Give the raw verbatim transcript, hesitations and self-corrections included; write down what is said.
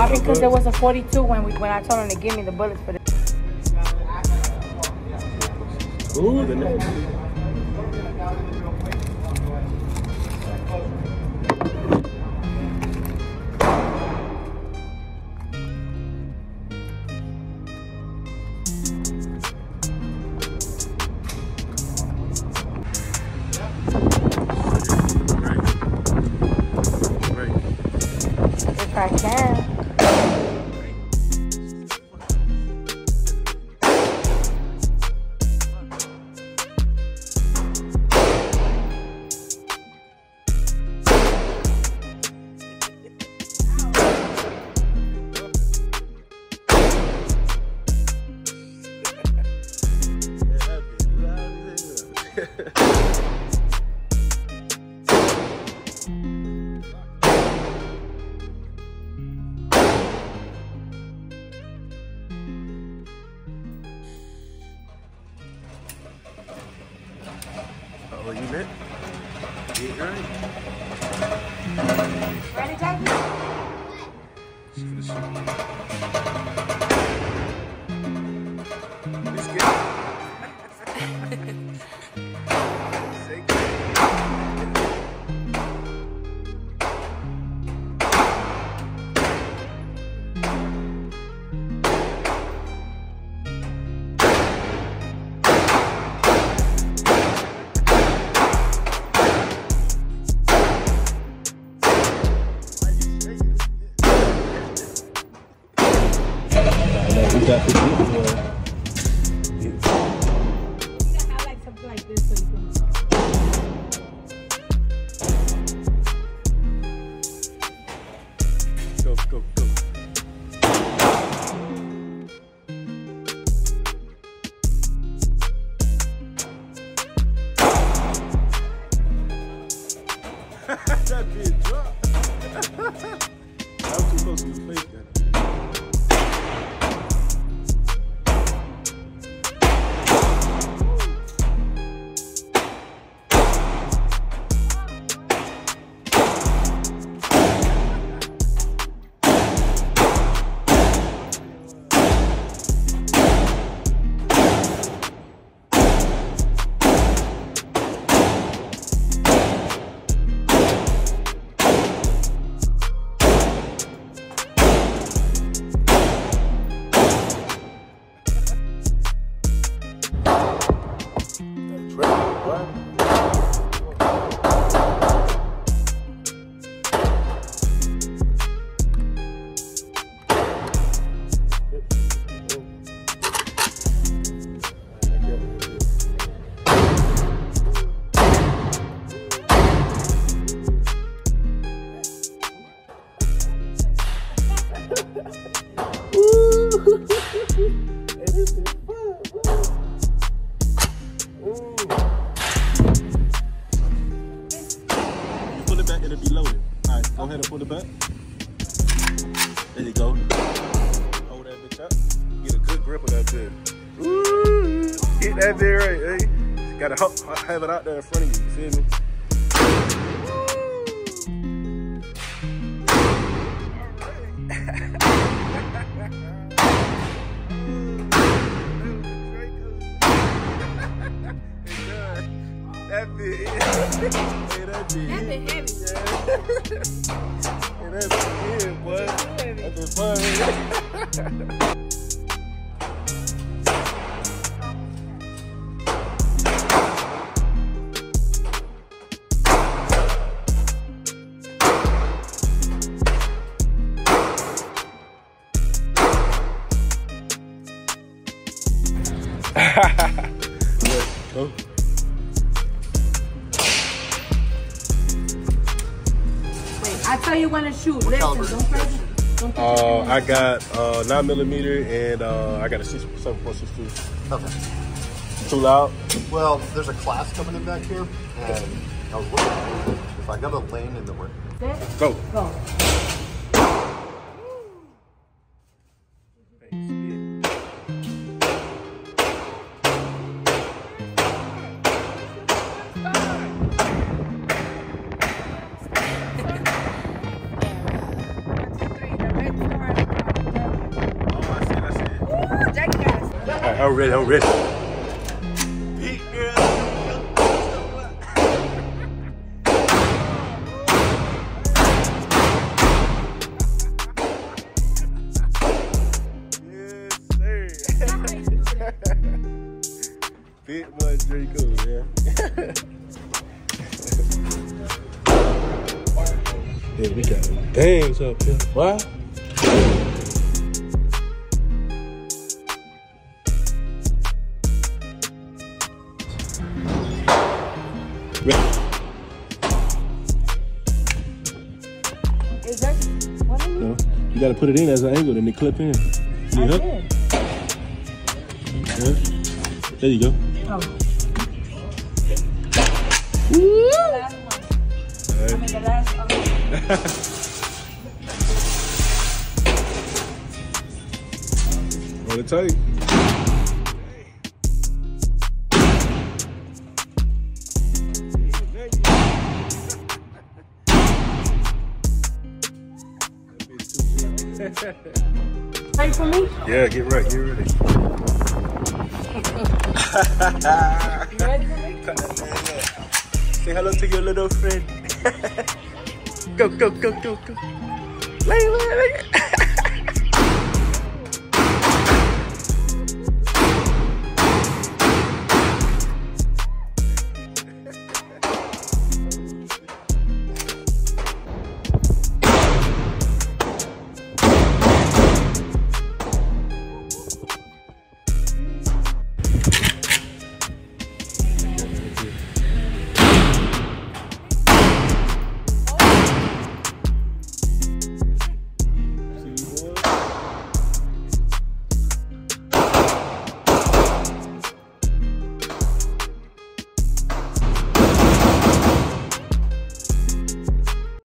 Probably because there was a forty-two when we when I told him to give me the bullets for this. Ooh, the next. If I can. Oh, you lit? Get right. Ready, Jackie? Shoot the shit. Let's get it. We got the deep I like something like this so you can. Go, go, go. That bitch dropped. I was too close to his face then. It'll be loaded. All right, go ahead and pull it back. There you go. Hold that bitch up. Get a good grip of that bitch. Ooh, get that bitch right, hey. Gotta have it out there in front of you, you feel me? That bitch. Hey, that bitch. That bit heavy. Hey, that bitch here, boy. That bitch fun. Go. I tell you when to shoot. Listen, don't play. Don't Uh, I got uh, nine millimeter and uh, I got a six seven point six two. Okay. Too loud? Well, there's a class coming in back here, and I was looking if I got a lane in the way. Go. Go. One, two, three, the red door. I'm ready, I'm ready. Big girl. Yes, sir. Big boy Draco, yeah. Yeah, we got things up here. What? Is that what I mean? No, you gotta put it in as an angle, then they clip in. You I know? did. Yeah. There you go. Oh. Woo! The last one. All right. I mean, the last one. Hold it tight. Ready for me? Yeah, get right, get ready. You ready for me? Say hello to your little friend. Go, go, go, go, go. Lay, lay, lay.